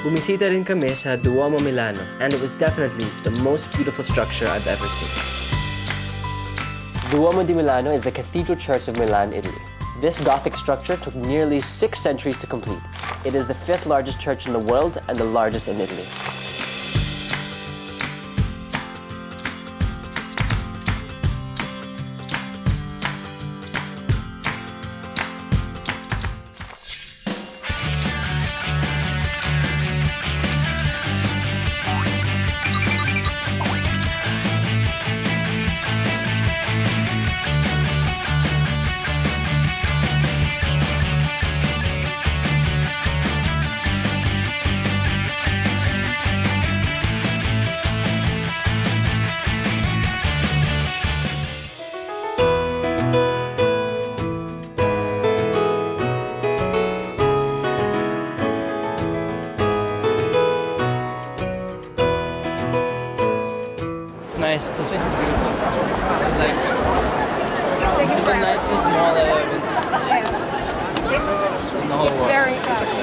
Bumisita rin kami sa Duomo Milano, and it was definitely the most beautiful structure I've ever seen. Duomo di Milano is the Cathedral Church of Milan, Italy. This Gothic structure took nearly 6 centuries to complete. It is the 5th largest church in the world and the largest in Italy. Nice. This place is beautiful. This is like the nicest mall I've ever been to. Yes. In the whole world. Very fast.